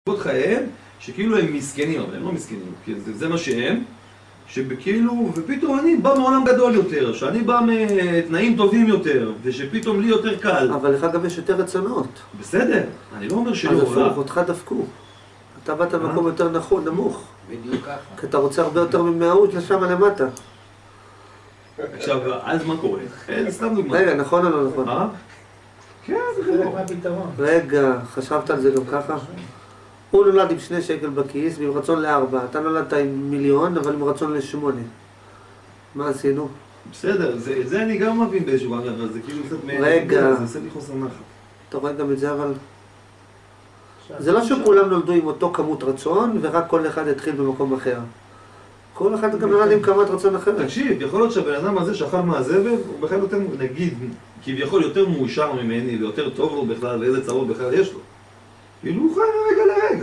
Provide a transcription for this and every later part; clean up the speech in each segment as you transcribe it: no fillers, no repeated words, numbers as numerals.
את חייהם, שכאילו הם מסכנים, אבל הם לא מסכנים, כי זה מה שהם, שכאילו, ופתאום אני בא מעולם גדול יותר, שאני בא מתנאים טובים יותר, ושפתאום לי יותר קל. אבל לך גם יש יותר רצונות. בסדר, אני לא אומר שלא. אז הפוך, אותך דפקו. אתה באת במקום יותר נמוך. בדיוק ככה. כי אתה רוצה הרבה יותר ממהות לשם למטה. עכשיו, אז מה קורה? סתם דוגמא. רגע, נכון או לא נכון? כן, זה חלק מהפתרון. רגע, חשבת על זה גם ככה? הוא נולד עם 2 שקל בכיס ועם רצון ל4. אתה נולדת עם 1,000,000, אבל עם רצון ל8. מה עשינו? בסדר, זה אני גם מבין באיזשהו רעיון, אבל זה כאילו קצת רגע. זה עושה לי חוסר נחת. אתה רואה גם את זה, אבל... זה לא שכולם נולדו עם אותו כמות רצון, ורק כל אחד התחיל במקום אחר. כל אחד גם נולד עם כמות רצון אחרת. תקשיב, יכול להיות שהבן אדם הזה שאכל מהזבל, הוא בכלל יותר, נגיד, כביכול יותר מאושר ממני, ויותר טוב לו בכלל, ואיזה צרות בכלל יש לו. כאילו הוא חי מרגע לרגע.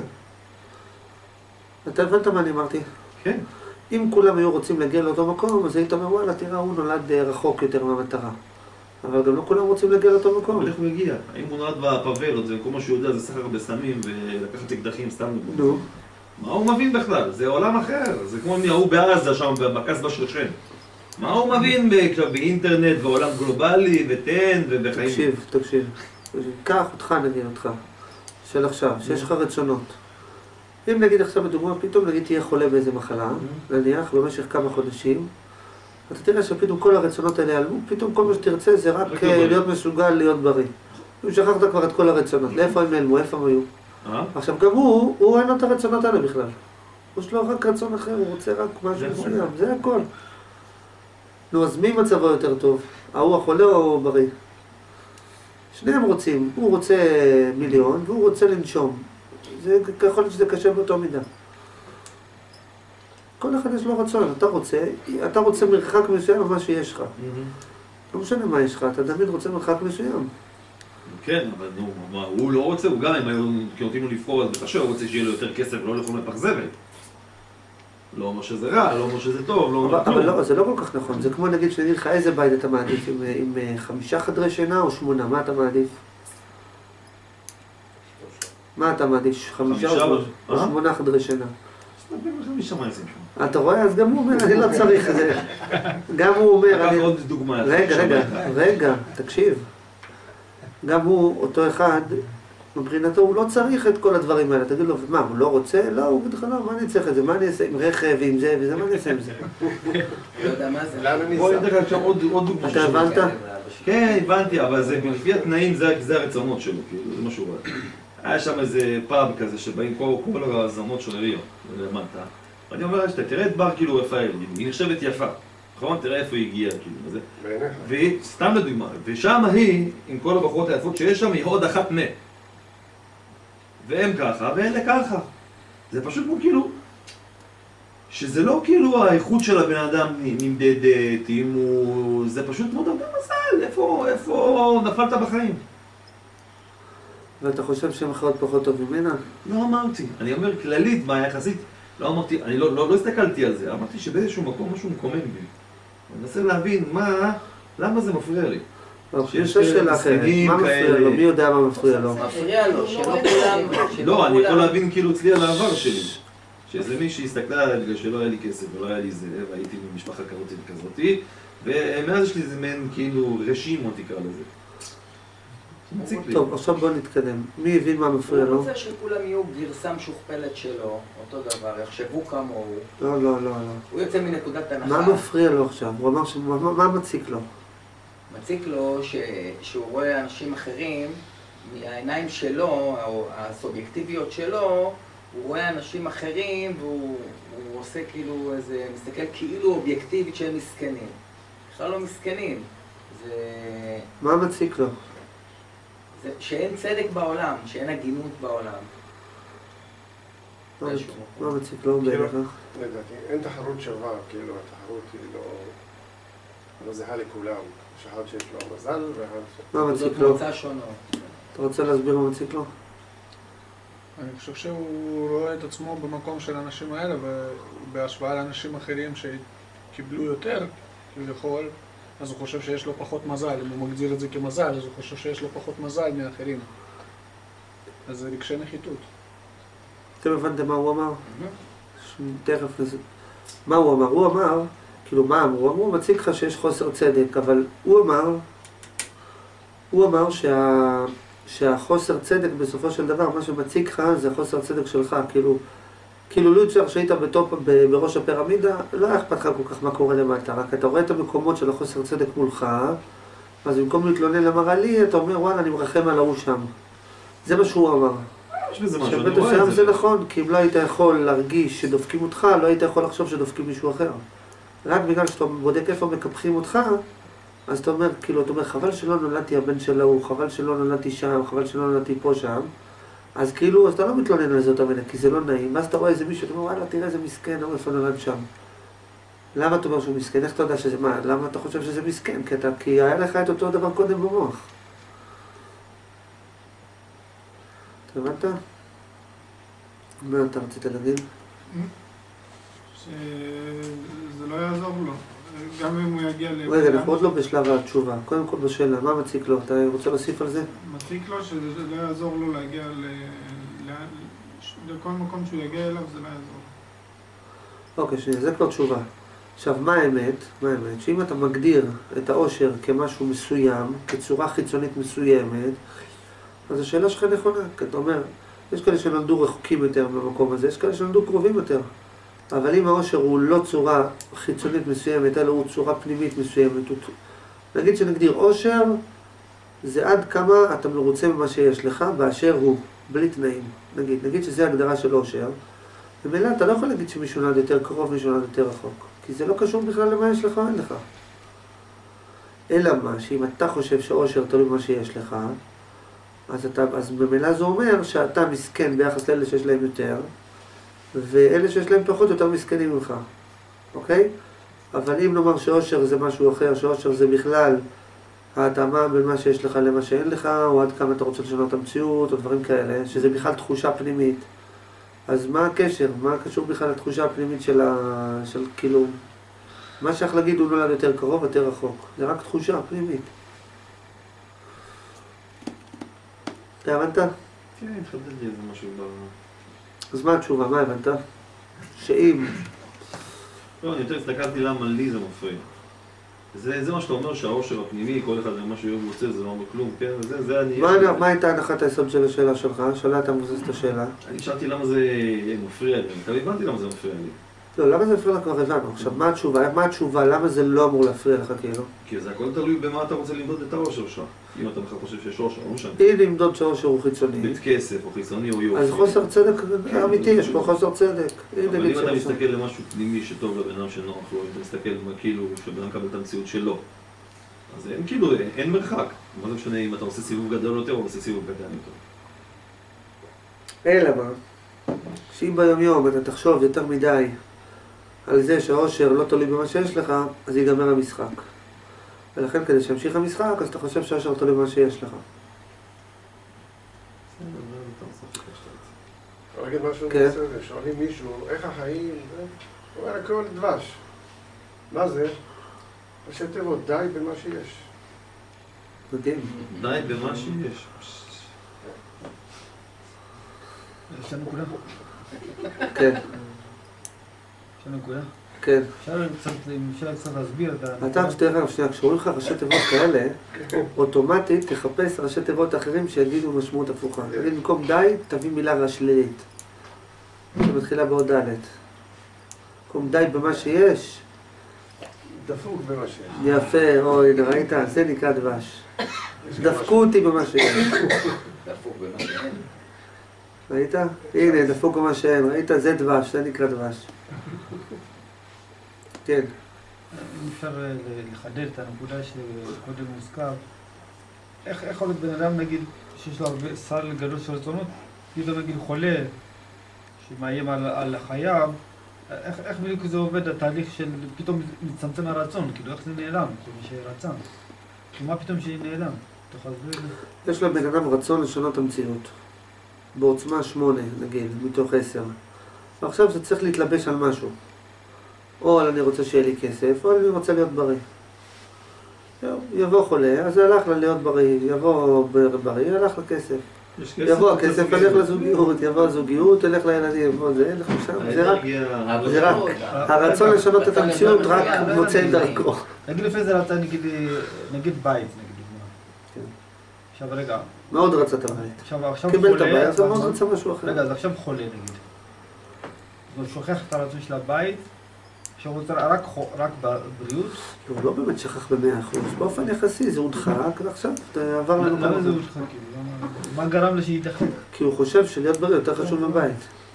אתה הבנת מה אני אמרתי? כן. אם כולם היו רוצים להגיע לאותו מקום, אז היית אומר, וואלה, תראה, הוא נולד רחוק יותר מהמטרה. אבל גם לא כולם רוצים להגיע לאותו מקום. אבל איך הוא הגיע? האם הוא נולד בפאבלות, זה כל מה שהוא יודע, זה סחר בסמים ולקחת אקדחים, סתם נגמר. נו. מה הוא מבין בכלל? זה עולם אחר. זה כמו ההוא בעזה שם, בקסבה של שכם. מה הוא מבין באינטרנט ועולם גלובלי ותן ובחיים? תקשיב. קח אותך, נגיד אותך, של עכשיו, שיש לך רצונות. אם נגיד עכשיו בדוגמה, פתאום נגיד תהיה חולה באיזה מחלה, נניח, במשך כמה חודשים, אתה תראה שפתאום כל הרצונות האלה ייעלמו, פתאום כל מה שתרצה זה רק להיות מסוגל להיות בריא. אם שכחת כבר את כל הרצונות, לאיפה הם נעלמו, איפה הם היו? עכשיו גם הוא אין לו את הרצונות האלה בכלל. יש לו רק רצון אחר, הוא רוצה רק משהו מסוים, זה הכל. נו, אז מי מצבו יותר טוב? ההוא החולה או בריא? שניהם רוצים, הוא רוצה 1,000,000 והוא רוצה לנשום. זה יכול להיות שזה קשה באותו מידה. כל אחד יש לו רצון, אתה רוצה מרחק מסוים ממה שיש לך. לא משנה מה יש לך, אתה תמיד רוצה מרחק מסוים. כן, אבל הוא לא רוצה, הוא גם אם היו נותנים לו לבחור, אז בטח שהוא רוצה שיהיה לו יותר כסף ולא לאכול לפח זבל. לא אומר שזה רע, לא אומר שזה טוב, לא אומר כלום. אבל לא, זה לא כל כך נכון, זה כמו נגיד שנגיד לך איזה בית אתה מעדיף, עם 5 חדרי שינה או 8, מה אתה מעדיף? מה אתה מעדיף? 5 או 8 חדרי שינה? אתה רואה? אז גם הוא אומר, אני לא צריך את זה. גם הוא אומר... לקח עוד דוגמה. רגע, תקשיב. גם הוא, אותו אחד, מבחינתו הוא לא צריך את כל הדברים האלה. תגיד לו, מה, הוא לא רוצה? לא, הוא בטח לא, מה אני צריך את זה? מה אני אעשה עם רכב, עם זה וזה, מה אני אעשה עם זה? לא יודע מה זה. בואי נדבר עכשיו עוד דוגמה. אתה הבנת? כן, הבנתי, אבל זה לפי התנאים, זה הרצונות שלו, כאילו, זה מה שהוא רואה. היה שם איזה פאב כזה שבאים כל הזמות של ריו, למטה. ואני אומר, תראה את בר כאילו רפאל, היא נחשבת יפה. נכון? תראה איפה היא הגיעה, כאילו, וזה. וסתם לדוגמה, ושם היא, עם כל הבחורות היפות שיש שם, היא עוד אחת מה. והם ככה, ואלה ככה. זה פשוט כמו כאילו, שזה לא כאילו האיכות של הבן אדם נמדדת, אם הוא... זה פשוט כמו דבר מזל, איפה נפלת בחיים. ואתה חושב שהם אחרות פחות טוב ממנה? לא אמרתי. אני אומר כללית, מה יחסית, לא אמרתי, אני לא הסתכלתי על זה, אמרתי שבאיזשהו מקום משהו מקומם בי. אני מנסה להבין למה זה מפריע לי. שיש שאלה אחרת, מה מפריע לו? מי יודע מה מפריע לו? מפריע לו, שלא כולם... לא, אני יכול להבין כאילו אצלי על העבר שלי. שאיזה מישהי הסתכלה עליי בגלל שלא היה לי כסף ולא היה לי זה, והייתי במשפחה כזאתי, ומאז יש לי איזה מעין כאילו רשימו תקרא לזה. טוב, עכשיו בוא נתקדם. מי הבין מה מפריע לו? הוא רוצה שכולם יהיו גרסה משוכפלת שלו, אותו דבר, יחשבו כמוהו. לא. הוא יוצא מנקודת הנחה. מה מפריע לו עכשיו? הוא אמר מה מציק לו? מציק לו שהוא רואה אנשים אחרים, מהעיניים שלו, או הסובייקטיביות שלו, הוא רואה אנשים אחרים והוא עושה כאילו איזה, מסתכל כאילו אובייקטיבית שהם מסכנים. בכלל לא מסכנים. מה מציק לו? שאין צדק בעולם, שאין הגינות בעולם. מה מציק לו בערך? לדעתי, אין תחרות שווה, כאילו התחרות היא לא זהה לכולם. יש אחד שיש לו מזל ואחד... מה מציק לו? מוצא שונות. אתה רוצה להסביר מה מציק לו? אני חושב שהוא רואה את עצמו במקום של האנשים האלה, ובהשוואה לאנשים אחרים שקיבלו יותר, כביכול, אז הוא חושב שיש לו פחות מזל. אם הוא מגדיר את זה כמזל, אז הוא חושב שיש לו פחות מזל מאחרים. אז זה רגשי נחיתות. אתם הבנתם מה הוא אמר? תכף נזה. מה הוא אמר? הוא אמר, כאילו מה אמרו? אמרו, מציג לך שיש חוסר צדק, אבל הוא אמר שהחוסר צדק בסופו של דבר, מה שמציג לך זה החוסר צדק שלך, כאילו לא יצטרך שהיית בראש הפירמידה, לא היה אכפת לך כל כך מה קורה למטה, רק אתה רואה את המקומות של החוסר צדק מולך, אז במקום להתלונן למראה לי, אתה אומר, וואלה, אני מרחם על ההוא שם. זה מה שהוא אמר. יש בזה משהו, אני שבית רואה השם את זה נכון, כי אם לא היית יכול להרגיש שדופקים אותך, לא היית יכול לחשוב שדופקים מישהו אחר. רק בגלל שאתה בודק איפה מקפחים אותך, אז אתה אומר, כאילו, אתה אומר, חבל שלא נולדתי הבן של ההוא, חבל שלא נולדתי שם, חבל שלא נולדתי פה שם. אז כאילו, אז אתה לא מתלונן על זה אותה מנה, כי זה לא נעים. ואז אתה רואה איזה מישהו, אתה אומר, וואלה, תראה איזה מסכן, איפה נולד שם. למה אתה אומר שהוא מסכן? איך אתה יודע שזה מה? למה אתה חושב שזה מסכן? כי היה לך את אותו דבר קודם במוח. אתה הבנת? מה אתה רצית להגיד? שזה לא יעזור לו. גם אם הוא יגיע רגע, אנחנו עוד לא בשלב התשובה. קודם כל בשאלה, מה מציק לו? אתה רוצה להוסיף על זה? מציק לו שזה לא יעזור לו להגיע לכל מקום שהוא יגיע אליו, זה לא יעזור. אוקיי, שנייה, זה כבר תשובה. עכשיו, מה האמת? שאם אתה מגדיר את העושר כמשהו מסוים, כצורה חיצונית מסוימת, אז השאלה שלך נכונה, כי אתה אומר, יש כאלה שנולדו רחוקים יותר במקום הזה, יש כאלה שנולדו קרובים יותר. אבל אם העושר הוא לא צורה חיצונית מסוימת, אלא הוא צורה פנימית מסוימת, נגיד שנגדיר עושר, זה עד כמה אתה מרוצה ממה שיש לך, באשר הוא, בלי תנאים. נגיד שזה הגדרה של עושר, ומילא אתה לא יכול להגיד שמישהו נולד יותר קרוב, מישהו נולד יותר רחוק, כי זה לא קשור בכלל למה יש לך או אין לך. אלא מה, שאם אתה חושב שעושר תלוי במה שיש לך, אז במילא זה אומר שאתה מסכן ביחס לאלה שיש להם יותר, ואלה שיש להם פחות יותר מסכנים ממך, אוקיי? אבל אם נאמר שעושר זה משהו אחר, שעושר זה בכלל ההתאמה בין מה שיש לך למה שאין לך, או עד כמה אתה רוצה לשנות את המציאות, או דברים כאלה, שזה בכלל תחושה פנימית. אז מה הקשר? מה קשור בכלל לתחושה הפנימית של כאילו... מה שייך להגיד הוא נולד יותר קרוב, יותר רחוק. זה רק תחושה פנימית. אתה הבנת? כן, התחדד לי איזה משהו אז מה התשובה? מה הבנת? שאם... לא, אני יותר הסתכלתי למה לי זה מפריע. זה מה שאתה אומר שהעושר הפנימי, כל אחד מה שהוא רוצה, זה לא אומר כלום, כן? זה אני... מה הייתה הנחת היסוד של השאלה שלך? שאלה אתה מבוסס את השאלה. אני שאלתי למה זה מפריע לי, אני כבר הבנתי למה זה מפריע לי. לא, למה זה מפריע לך כבר הבנו? עכשיו, מה התשובה? למה זה לא אמור להפריע לך כאילו? כי זה הכל תלוי במה אתה רוצה למדוד את העושר שלך. אם אתה בכלל חושב שיש עושר, לא משנה. אם למדוד שהעושר הוא חיצוני. בית כסף או חיצוני או יופי. אז חוסר צדק אמיתי, יש פה חוסר צדק. אבל אם אתה מסתכל למשהו פנימי שטוב לבן אדם שנוח לו, אם אתה מסתכל כאילו שבן אדם מקבל את המציאות שלו, אז אין כאילו, אין מרחק. מה זה משנה אם אתה עושה סיבוב גדול יותר או עושה סיבוב קטן יותר. אלא מה? שאם ביום יום אתה תחשוב יותר מדי על זה שהעושר לא תלוי במה שיש לך, אז ייגמר המשחק. ולכן כדי שימשיך המשחק, אז אתה חושב שהעושר תלוי במה שיש לך. אני אגיד משהו כן. בסדר, שואלים מישהו, איך החיים? הוא אומר, הכל דבש. מה זה? ראשי תיבות, די במה שיש. מדהים. די במה שיש. יש לנו נקודה? כן, יש לנו נקודה? כן. אפשר קצת להסביר את ה... אתה שתראה, שנייה, כשאומרים לך ראשי תיבות כאלה, אוטומטית תחפש ראשי תיבות אחרים שיגידו משמעות הפוכה. תגיד, במקום די, תביא מילה שלילית. שמתחילה בעוד ד'. במקום די במה שיש. דפוק במה שיש. יפה, אוי, ראית? זה נקרא דבש. דפקו אותי במה שיש. דפוק במה שאין. ראית? הנה, דפוק במה שאין. ראית? זה דבש, זה נקרא דבש. כן. אם אפשר לחדד את הנקודה שקודם מוזכר, איך יכול להיות בן אדם, נגיד, שיש לו הרבה סל גדול של רצונות, פתאום נגיד חולה, שמאיים על החייו, איך בדיוק זה עובד, התהליך של פתאום מצמצם הרצון, כאילו איך זה נעלם, מי שרצה? מה פתאום שנעלם? אתה יכול להסביר את זה? יש לבן אדם רצון לשנות את המציאות. בעוצמה 8, נגיד, מתוך 10. ועכשיו זה צריך להתלבש על משהו. או על אני רוצה שיהיה לי כסף, או אני רוצה להיות בריא. יבוא חולה, אז זה הלך לה להיות בריא, יבוא בריא, הלך לכסף. יש כסף, יבוא אתה הכסף, זוגיות. ילך לזוגיות, יבוא הזוגיות, ילך לילדים, יבוא זה, ילך לשם, זה רק, האנרגיה- זה רק, הרצון לשנות את המציאות רק מוצא את דרכו. נגיד לפני זה רצה, נגיד בית, נגיד דוגמה. כן. עכשיו רגע, מאוד רצה את הבית. עכשיו קיבל את חולה, הבית, אבל אז- מאוד רצה משהו אחר. רגע, אז עכשיו חולה נגיד. הוא שוכח את הרצון של הבית, עכשיו הוא רוצה רק בבריאות. הוא לא באמת שכח ב100%, באופן יחסי זה הודחק, ועכשיו זה עבר לנו למה זה כמה. הודחק כאילו? מה גרם לה שידחק? כי הוא חושב שלהיות בריא יותר חשוב מבית.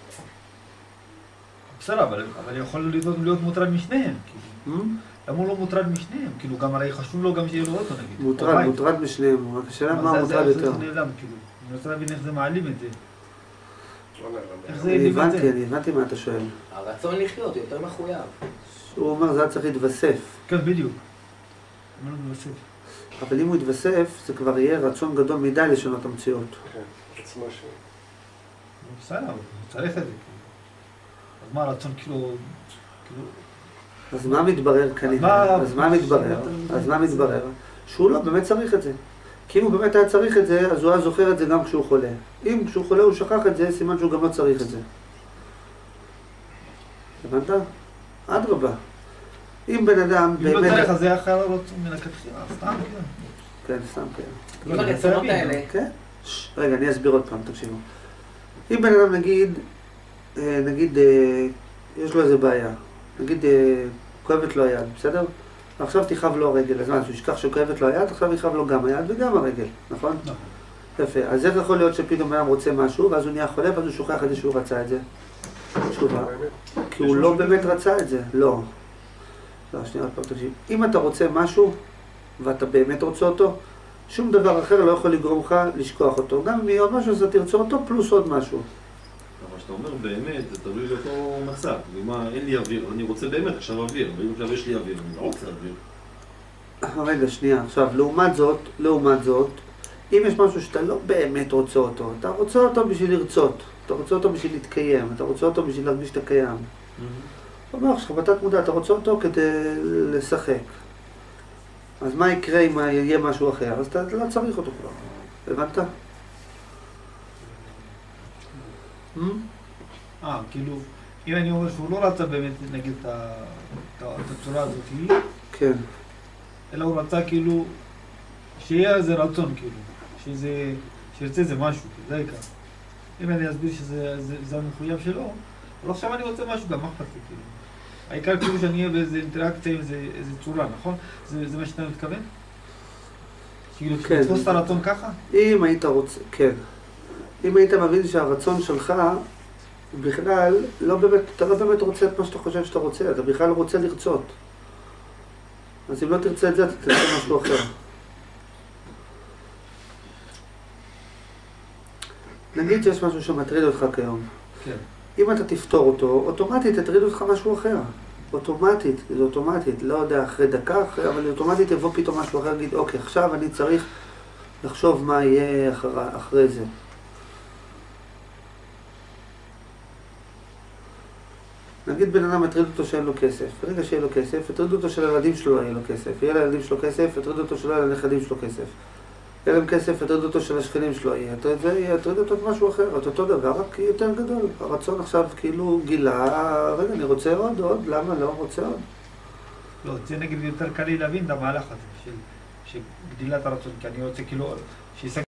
בסדר, אבל יכול להיות מוטרד משניהם. כאילו. Hmm? למה הוא לא מוטרד משניהם? כאילו גם הרי חשוב לו גם שיהיה לו אוטו נגיד. או מוטרד, בית. מוטרד משניהם, רק השאלה אבל מה זה- מוטרד זה יותר. נעלם, כאילו. אני רוצה להבין איך זה מעלים את זה. לא נעלם. איך זה אני העלים את זה? הבנתי מה אתה שואל. הרצון לחיות יותר מחויב. הוא אומר זה היה צריך להתווסף, כן, בדיוק. אמרנו בסדר. אבל אם הוא יתווסף זה כבר יהיה רצון גדול מדי לשנות המציאות. כן, עצמו ש... בסדר, אבל הוא צריך את זה. כאילו. אז מה הרצון כאילו... אז מה מתברר כנראה? אז מה מתברר? שהוא לא באמת צריך את זה. כי אם הוא באמת היה צריך את זה, אז הוא היה זוכר את זה גם כשהוא חולה. אם כשהוא חולה הוא שכח את זה, סימן שהוא גם לא צריך את זה. הבנת? אדרבה. אם בן אדם אם לא באמת... צריך, אז זה היה חייב לרצון מלכתחילה, סתם כן. כן, סתם כן. אם הרצונות האלה, כן? רגע, אני אסביר עוד פעם, תקשיבו. אם בן אדם נגיד, יש לו איזה בעיה, נגיד כואבת לו היד, בסדר? עכשיו תכאב לו הרגל, אז מה, שהוא ישכח שכואבת לו היד, עכשיו יכאב לו גם היד וגם הרגל, נכון? נכון. יפה, אז איך יכול להיות שפתאום בן אדם רוצה משהו, ואז הוא נהיה חולה, ואז הוא שוכח את זה שהוא רצה את זה? תשובה. כי הוא לא באמת רצה את זה, לא. לא, שנייה, עוד פעם תקשיב. אם אתה רוצה משהו, ואתה באמת רוצה אותו, שום דבר אחר לא יכול לגרום לך לשכוח אותו. גם אם יהיה עוד משהו, אז אתה תרצה אותו, פלוס עוד משהו. אבל שאתה אומר באמת, זה תלוי לאותו מצב. ומה, אין לי אוויר, אני רוצה באמת עכשיו אוויר, ואם עכשיו יש לי אוויר, אני לא רוצה אוויר. רגע, שנייה. עכשיו, לעומת זאת, אם יש משהו שאתה לא באמת רוצה אותו, אתה רוצה אותו בשביל לרצות, אתה רוצה אותו בשביל להתקיים, אתה רוצה אותו בשביל להרגיש שאתה קיים. הוא אומר לך, בתת מודע, אתה רוצה אותו כדי לשחק. אז מה יקרה אם יהיה משהו אחר? אז אתה לא צריך אותו כבר. הבנת? כאילו, אם אני אומר שהוא לא רצה באמת, נגיד, את הצורה הזאת, כן. אלא הוא רצה כאילו, שיהיה איזה רצון כאילו, שירצה איזה משהו, זה העיקר. אם אני אסביר שזה המחויב שלו, אבל עכשיו אני רוצה משהו, גם מה אכפת לי כאילו. העיקר כאילו שאני אהיה באיזה אינטראקציה עם איזה צורה, נכון? זה מה שאתה מתכוון? כאילו, כן. תתפוס את הרצון ככה? אם היית רוצה, כן. אם היית מבין שהרצון שלך, בכלל, אתה לא באמת רוצה את מה שאתה חושב שאתה רוצה, אתה בכלל רוצה לרצות. אז אם לא תרצה את זה, אתה תרצה משהו אחר. נגיד שיש משהו שמטריד אותך כיום. כן. אם אתה תפתור אותו, אוטומטית תטריד אותך משהו אחר. אוטומטית, זה אוטומטית, לא יודע, אחרי דקה, אבל אוטומטית יבוא פתאום משהו אחר, להגיד, אוקיי, עכשיו אני צריך לחשוב מה יהיה אחרי זה. נגיד בן אדם מטריד אותו שאין לו כסף. ברגע שיהיה לו כסף, יטריד אותו שלילדים שלו לא יהיה לו כסף. יהיה לילדים שלו כסף, יטריד אותו שלא יהיה לנכדים שלו כסף. יהיה להם כסף, יטריד אותו שלשכנים שלו יהיה. יטריד אותו את משהו אחר, את אותו דבר, רק יותר גדול. הרצון עכשיו כאילו גילה, רגע, אני רוצה עוד, למה לא רוצה עוד? לא, זה נגיד יותר קל לי להבין את המהלך הזה, של גדילת הרצון, כי אני רוצה כאילו,